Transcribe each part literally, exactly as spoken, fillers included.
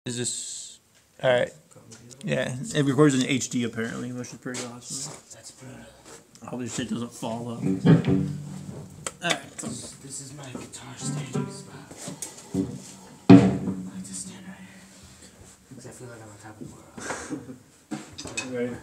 Is this alright? Yeah, it records in H D apparently, which is pretty awesome. That's brutal. All this shit doesn't fall up. Alright. This, this is my guitar staging spot. I like to stand right here. Because I feel like I'm on top of the world. Right.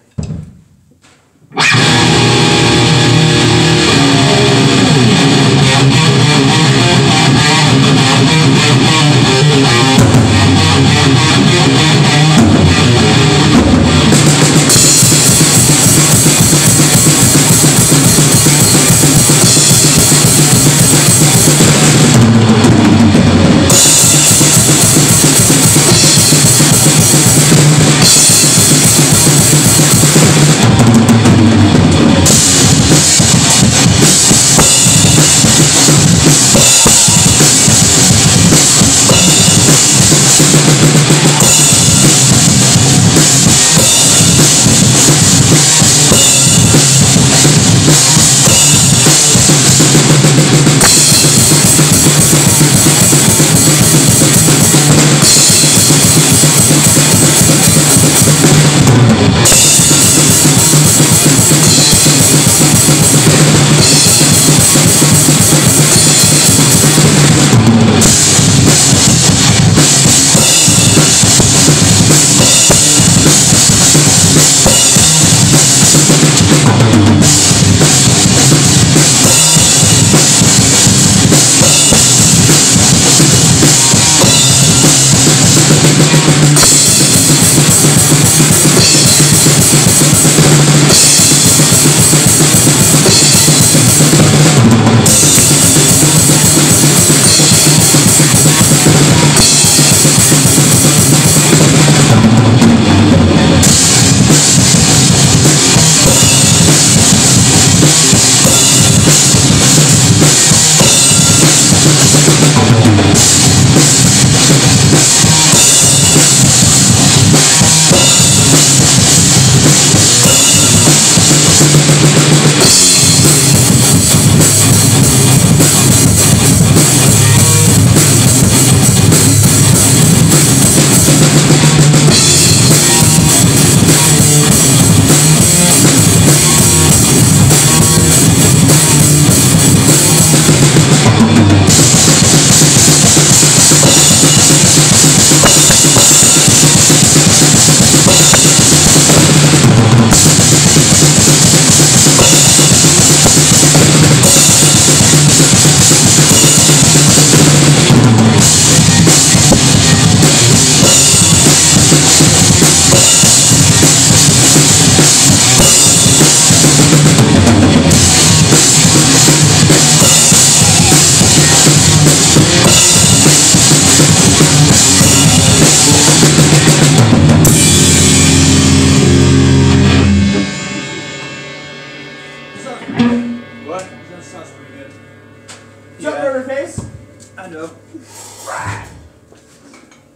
What? That sounds pretty good. What's up, Murderface? I know.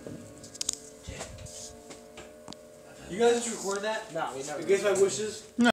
You guys just record that? No, we never. Against my wishes? No.